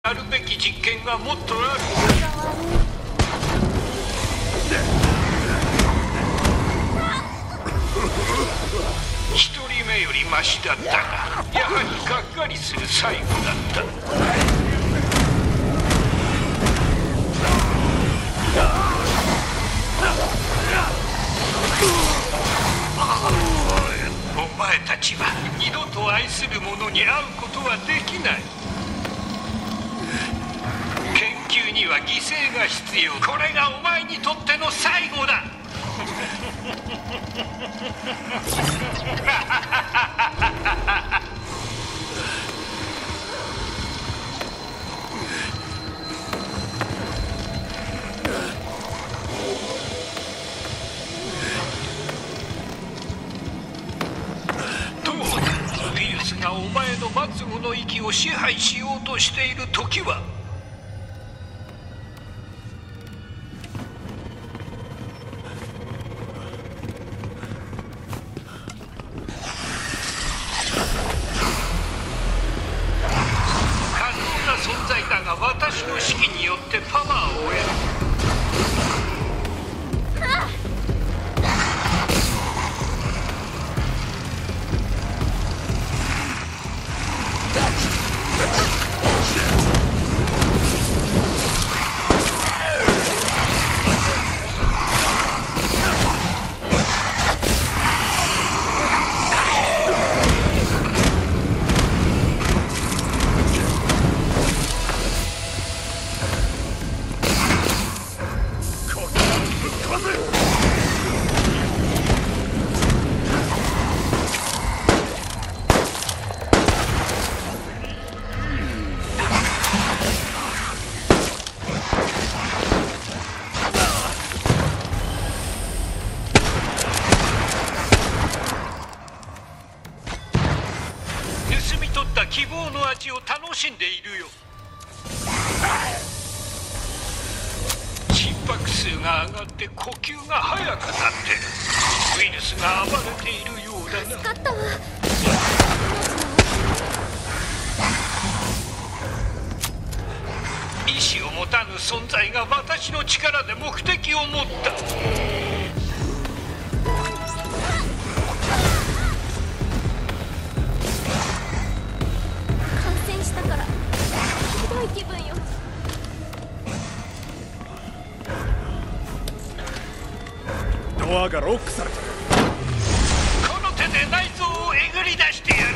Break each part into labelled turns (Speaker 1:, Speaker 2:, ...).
Speaker 1: あるべき実験がもっとある。一人目よりマシだったが、やはりがっかりする最後だった。お前たちは二度と愛する者に会うことはできない。研究には犠牲が必要。これがお前にとっての最後だ。どうだ、ウイルスがお前の末後の息を支配しようとしている時は。私の指揮によってパワーを得る。希望の味を楽しんでいるよ。心拍数が上がって呼吸が速くなってる。ウイルスが暴れているようだな。助かったわ。意志を持たぬ存在が私の力で目的を持った。気分よ。
Speaker 2: ドアがロックされてる。
Speaker 1: この手で内臓をえぐり出してやる。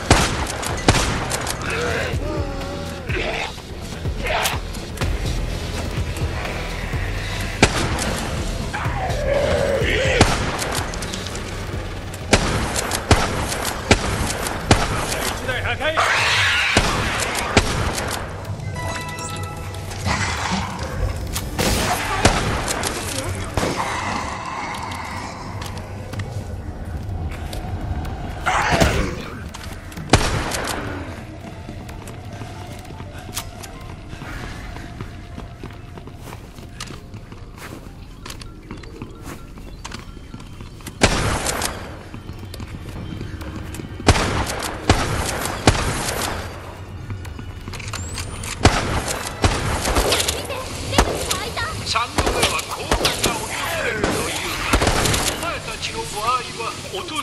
Speaker 2: 一台破壊。3度目は幸運が訪れるというが、お前たちの場合は訪れない。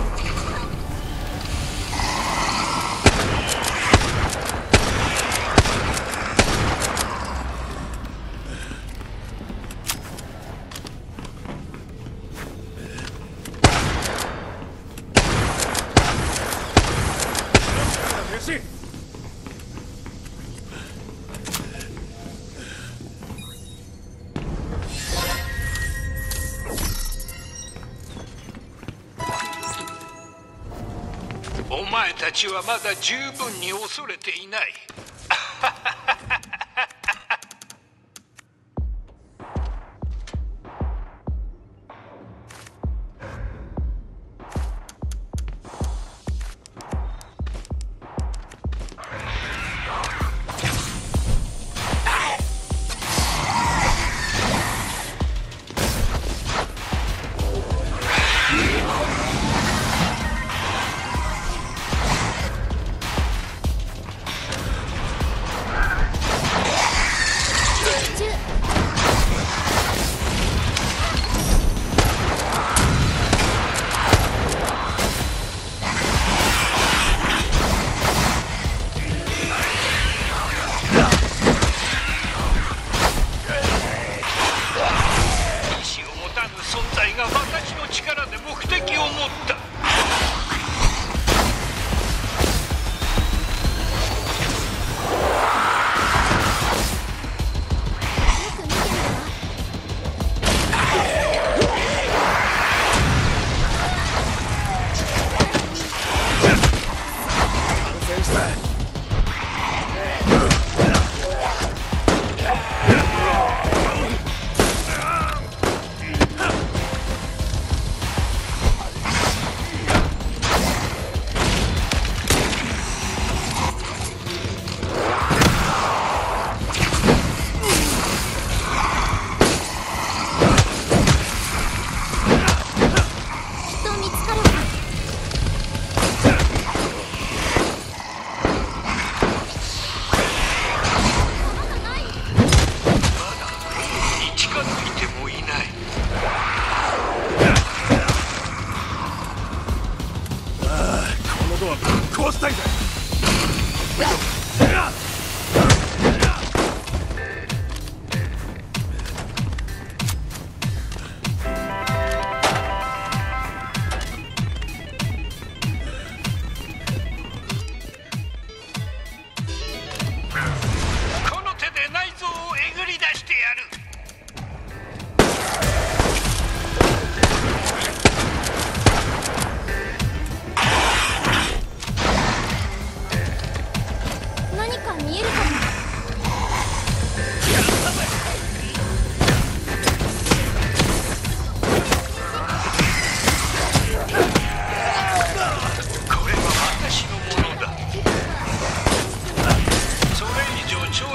Speaker 2: お前たちはまだ十分に恐れていない。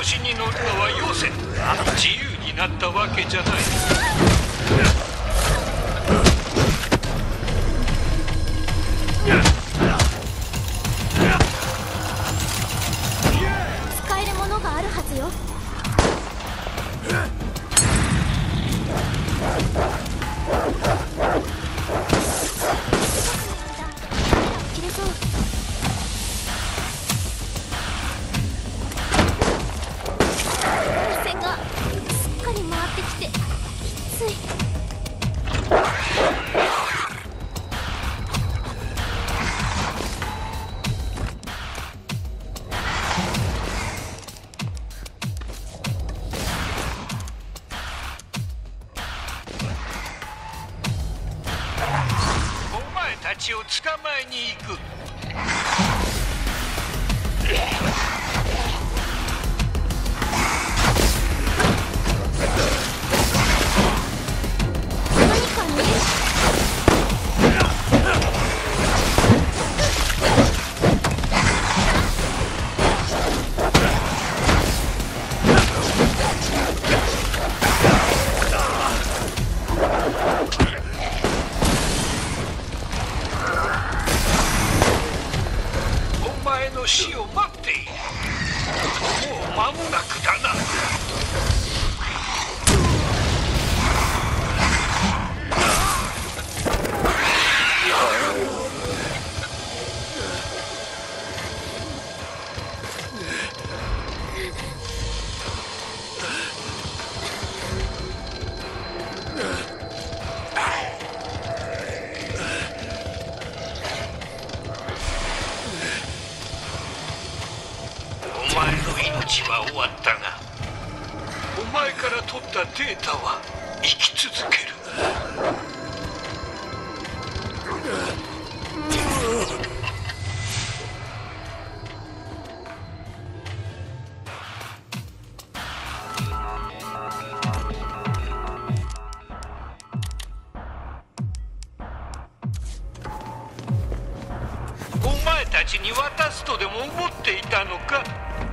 Speaker 1: 子に乗るのはよせ。自由になったわけじゃない。
Speaker 3: 使えるものがあるはずよ。切れそう。目線がすっかり回ってきてきつい。
Speaker 1: お前たちを捕まえに行く。
Speaker 3: 何かに
Speaker 1: お前の死を待っている。もう間もなくだな。お前の命は終わったが、お前から取ったデータは生き続ける。お前たちに渡すとでも思っていたのか。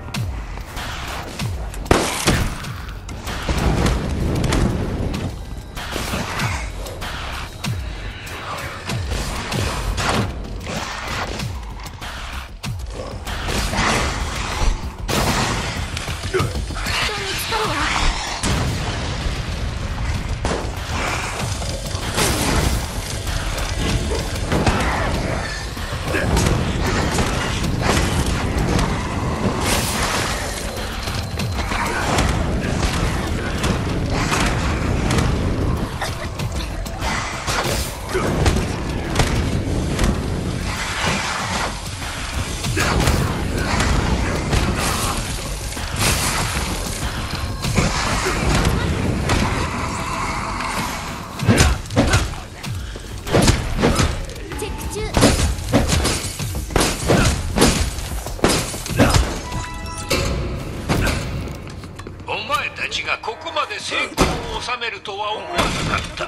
Speaker 3: 人に使うわ。チェック中。
Speaker 1: お前たちがここまで成功を収めるとは思わなかった。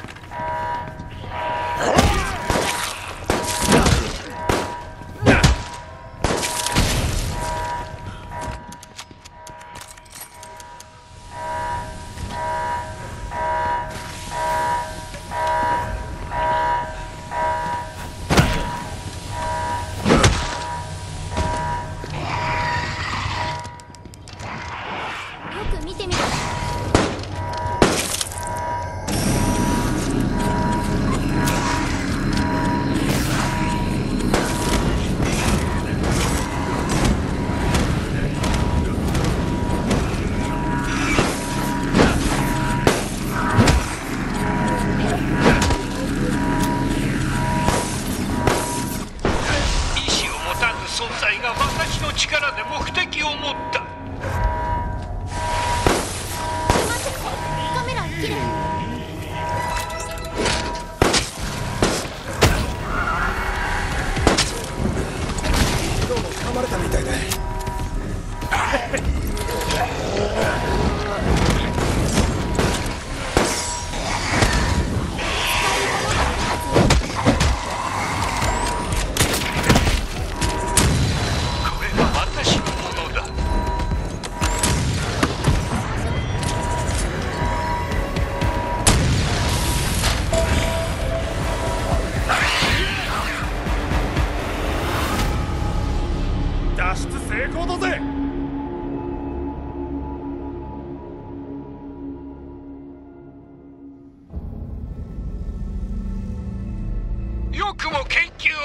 Speaker 3: よく見てみろ。
Speaker 1: 意志を持たぬ存在が私の力で目的を持った。
Speaker 3: 待って、カメラ切る。
Speaker 4: どうも噛まれたみたいで。
Speaker 1: これは私のものだ。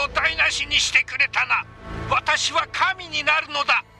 Speaker 1: を台無しにしてくれたな。私は神になるのだ。